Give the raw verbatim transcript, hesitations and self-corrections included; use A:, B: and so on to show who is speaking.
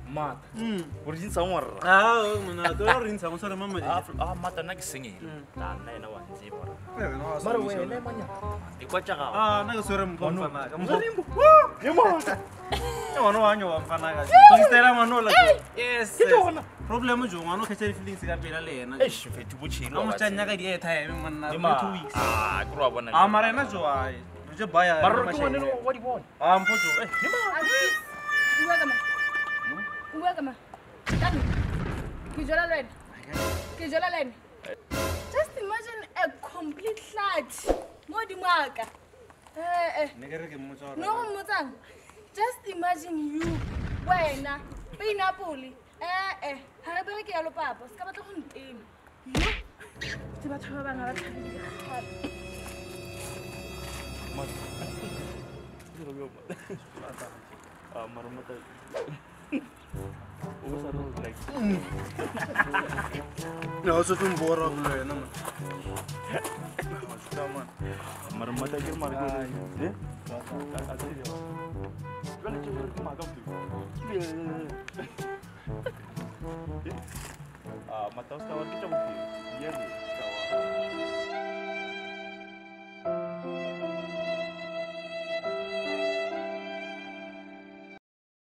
A: Mata.
B: Mm.
A: O ri ntsa ngwa rra.
B: Ah, mona to re ntsa mo sore mama.
A: Ah, ah mata nna ke sengile. Ta nna ena wa ntse bora.
B: Mara
A: wena manya. Di kwa tsa gago.
B: Ah, na ke sore mpona ka mo.
A: Rimbo. Ye mata.
B: E ngwana wa nyo wa mfana ka. To istela manola. Yes.
A: Ke tsona.
B: Problem jo ngwana o khetsa feelings ka pela le yena.
A: Eh, fethu botshelo.
B: A mo tsanya ka di airtime monna. two weeks.
A: Ah, ke ro bona.
B: Ah, mara ena jo ai. Jo baya.
A: Mara ke ngwana no wa di bona.
B: Ah, mpojo. Eh,
C: Uwe kama. Uwe kama. Tani. Kijola len. Kijola len. Just imagine a complete flat. Mo di maka. Eh eh.
B: ne ke re ke mo tsora.
C: No motsang. Just imagine you wena pineapple. Eh eh. Ha re bere ke ya lo papa. Ska batla go ntema. Yo. Tse batho ba bang ba thabile ga.
A: Ah, mara mata. O sa ro like.
B: No, so tum bora bulo yena man. Come on.
A: Mara mata ke mara ko. Eh? A tse yo. Jwale ke re ke maga mpe. Ah, mata o ska wa ke tsa mpe. Ye re.